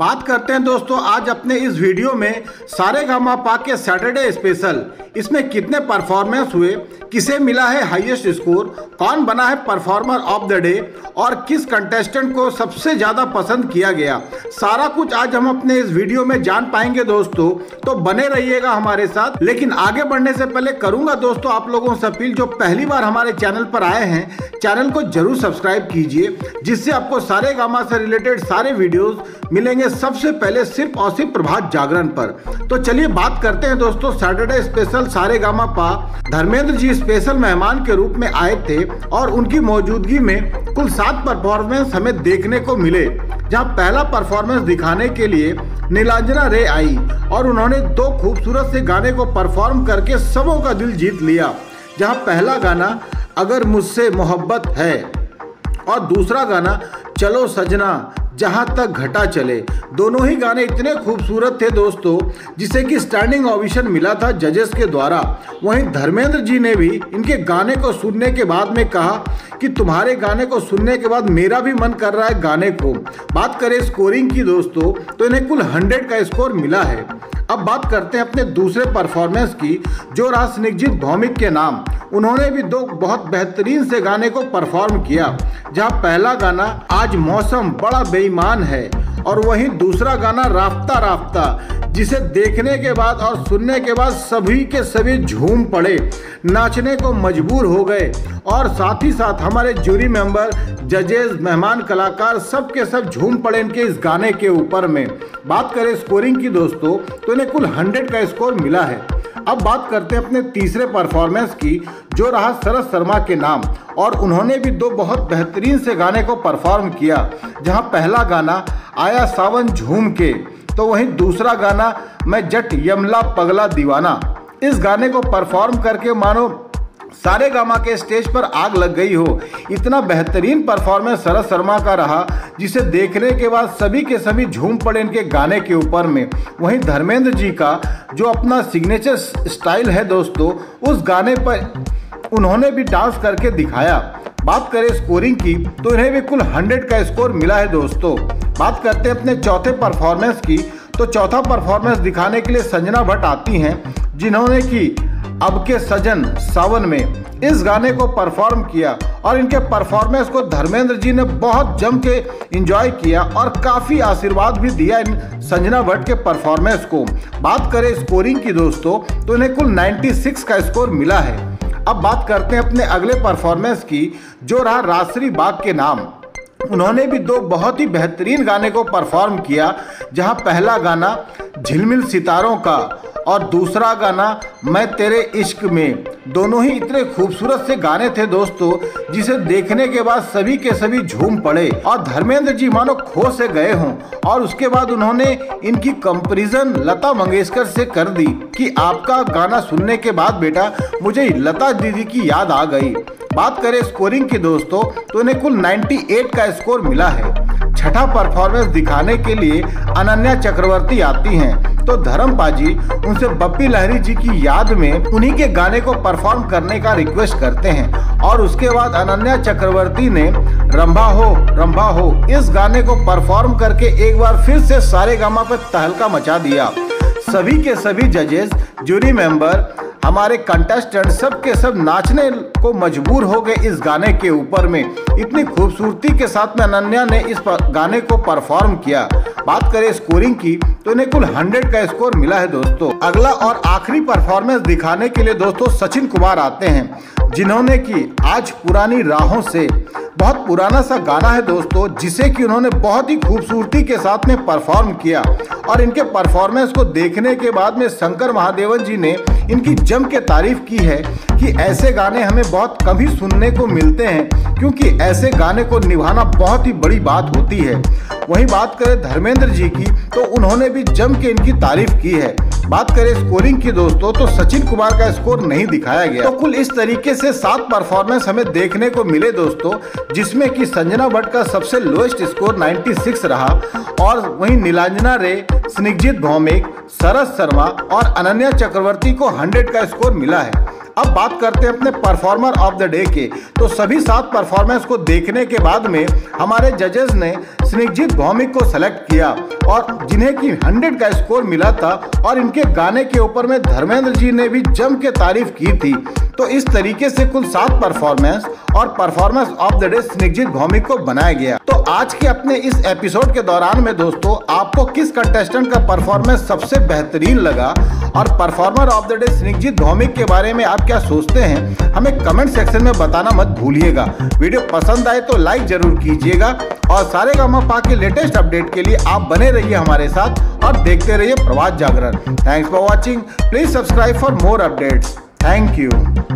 बात करते हैं दोस्तों आज अपने इस वीडियो में सारेगामापा के सैटरडे स्पेशल। इसमें कितने परफॉर्मेंस हुए, किसे मिला है हाईएस्ट स्कोर, कौन बना है परफॉर्मर ऑफ द डे और किस कंटेस्टेंट को सबसे ज़्यादा पसंद किया गया, सारा कुछ आज हम अपने इस वीडियो में जान पाएंगे दोस्तों। तो बने रहिएगा हमारे साथ। लेकिन आगे बढ़ने से पहले करूंगा दोस्तों आप लोगों से अपील, जो पहली बार हमारे चैनल पर आए हैं चैनल को जरूर सब्सक्राइब कीजिए, जिससे आपको सारेगामा से रिलेटेड सारे वीडियोस मिलेंगे सबसे पहले सिर्फ और सिर्फ प्रभात जागरण पर। तो चलिए बात करते हैं दोस्तों Saturday special Saregamapa. Dharmendra ji special मेहमान के रूप में आए थे और उनकी मौजूदगी में कुल 7 परफॉर्मेंस हमें देखने को मिले, जहां पहला परफॉर्मेंस दिखाने के लिए नीलांजना रे आई और उन्होंने 2 खूबसूरत से गाने को परफॉर्म करके सबों का दिल जीत लिया। जहां पहला गाना अगर मुझसे मोहब्बत है और दूसरा गाना चलो सजना जहां तक घटा चले। दोनों ही गाने इतने खूबसूरत थे दोस्तों, जिसे कि स्टैंडिंग ओवेशन मिला था जजेस के द्वारा। वहीं धर्मेंद्र जी ने भी इनके गाने को सुनने के बाद में कहा कि तुम्हारे गाने को सुनने के बाद मेरा भी मन कर रहा है गाने को। बात करें स्कोरिंग की दोस्तों, तो इन्हें कुल 100 का स्कोर मिला है। अब बात करते हैं अपने दूसरे परफॉर्मेंस की, जो रहा स्निग्जित भौमिक के नाम। उन्होंने भी 2 बहुत बेहतरीन से गाने को परफॉर्म किया, जहां पहला गाना आज मौसम बड़ा बेईमान है और वहीं दूसरा गाना राफ्ता राफ्ता, जिसे देखने के बाद और सुनने के बाद सभी के सभी झूम पड़े, नाचने को मजबूर हो गए। और साथ ही साथ हमारे जूरी मेंबर, जजेस, मेहमान कलाकार सब के सब झूम पड़े इनके इस गाने के ऊपर में। बात करें स्कोरिंग की दोस्तों, तो इन्हें कुल 100 का स्कोर मिला है। अब बात करते हैं अपने तीसरे परफॉर्मेंस की, जो रहा शरद शर्मा के नाम। और उन्होंने भी 2 बहुत बेहतरीन से गाने को परफॉर्म किया, जहां पहला गाना आया सावन झूम के, तो वहीं दूसरा गाना मैं जट यमला पगला दीवाना। इस गाने को परफॉर्म करके मानो सारेगामा के स्टेज पर आग लग गई हो। इतना बेहतरीन परफॉर्मेंस शरद शर्मा का रहा, जिसे देखने के बाद सभी के सभी झूम पड़े इनके गाने के ऊपर में। वहीं धर्मेंद्र जी का जो अपना सिग्नेचर स्टाइल है दोस्तों, उस गाने पर उन्होंने भी डांस करके दिखाया। बात करें स्कोरिंग की, तो इन्हें भी कुल 100 का स्कोर मिला है दोस्तों। बात करते हैं अपने चौथे परफॉर्मेंस की, तो चौथा परफॉर्मेंस दिखाने के लिए संजना भट्ट आती हैं, जिन्होंने कि अब के सजन सावन में इस गाने को परफॉर्म किया। और इनके परफॉर्मेंस को धर्मेंद्र जी ने बहुत जम के एंजॉय किया और काफ़ी आशीर्वाद भी दिया इन संजना भट्ट के परफॉर्मेंस को। बात करें स्कोरिंग की दोस्तों, तो इन्हें कुल 96 का स्कोर मिला है। अब बात करते हैं अपने अगले परफॉर्मेंस की, जो रहा राजश्री बाग के नाम। उन्होंने भी 2 बहुत ही बेहतरीन गाने को परफॉर्म किया, जहां पहला गाना झिलमिल सितारों का और दूसरा गाना मैं तेरे इश्क में। दोनों ही इतने खूबसूरत से गाने थे दोस्तों, जिसे देखने के बाद सभी के सभी झूम पड़े और धर्मेंद्र जी मानो खो से गए हों। और उसके बाद उन्होंने इनकी कंपैरिजन लता मंगेशकर से कर दी कि आपका गाना सुनने के बाद बेटा मुझे लता दीदी की याद आ गई। बात करें स्कोरिंग की दोस्तों, तो इन्हें कुल 98 का स्कोर मिला है। छठा परफॉर्मेंस दिखाने के लिए अनन्या चक्रवर्ती आती हैं, तो धर्म पाजी उनसे बप्पी लहरी जी की याद में उन्हीं के गाने को परफॉर्म करने का रिक्वेस्ट करते हैं। और उसके बाद अनन्या चक्रवर्ती ने रंभा हो इस गाने को परफॉर्म करके एक बार फिर से सारेगामा पर तहलका मचा दिया। सभी के सभी जजेस, जूरी मेंबर, हमारे कंटेस्टेंट सब के सब नाचने को मजबूर हो गए इस गाने के ऊपर में। इतनी खूबसूरती के साथ में अनन्या ने इस गाने को परफॉर्म किया। बात करें स्कोरिंग की, तो इन्हें कुल 100 का स्कोर मिला है दोस्तों। अगला और आखिरी परफॉर्मेंस दिखाने के लिए दोस्तों सचिन कुमार आते हैं, जिन्होंने कि आज पुरानी राहों से, बहुत पुराना सा गाना है दोस्तों, जिसे कि उन्होंने बहुत ही खूबसूरती के साथ में परफॉर्म किया। और इनके परफॉर्मेंस को देखने के बाद में शंकर महादेवन जी ने इनकी जम के तारीफ की है कि ऐसे गाने हमें बहुत कम ही सुनने को मिलते हैं, क्योंकि ऐसे गाने को निभाना बहुत ही बड़ी बात होती है। वहीं बात करें धर्मेंद्र जी की, तो उन्होंने भी जम के इनकी तारीफ की है। बात करें स्कोरिंग की दोस्तों, तो सचिन कुमार का स्कोर नहीं दिखाया गया। तो कुल इस तरीके से 7 परफॉर्मेंस हमें देखने को मिले दोस्तों, जिसमें कि संजना भट्ट का सबसे लोएस्ट स्कोर 96 रहा और वहीं नीलांजना रे, स्निग्जित भौमिक, शरद शर्मा और अनन्या चक्रवर्ती को 100 का स्कोर मिला है। अब बात करते हैं अपने परफॉर्मर ऑफ द डे के। तो सभी 7 परफॉर्मेंस को देखने के बाद में हमारे जजेस ने स्नेहजीत भौमिक को सेलेक्ट किया और जिन्हें कि 100 का स्कोर मिला था और इनके गाने के ऊपर में धर्मेंद्र जी ने भी जम के तारीफ की थी। तो इस तरीके से कुल 7 परफॉर्मेंस और performance of the day Snehjeet Bhowmik को बनाया गया। तो आज के अपने इस एपिसोड के दौरान में दोस्तों आपको किस कंटेस्टेंट का परफॉर्मेंस सबसे बेहतरीन लगा और performer of the day Snehjeet Bhowmik के बारे में आप क्या सोचते हैं, हमें कमेंट सेक्शन में बताना मत भूलिएगा। वीडियो पसंद आए तो लाइक जरूर कीजिएगा और सारेगामापा के लेटेस्ट अपडेट के लिए आप बने रहिए हमारे साथ और देखते रहिए Prabhat Jagran. Thanks for watching. Please subscribe for more updates. Thank you.